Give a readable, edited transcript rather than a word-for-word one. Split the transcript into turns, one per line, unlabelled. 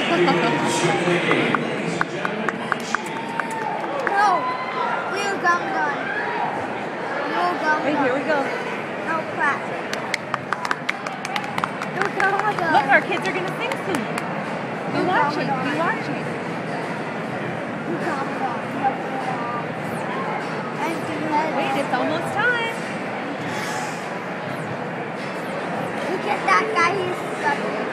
Real gum gun. Real gum gun.
Wait, here we go.
No crap. Real gum gun.
Look, our kids are going to sing soon. Be watching. Be watching.
Real gum gun.
Wait, it's almost time.
Look at that guy, he's stuck.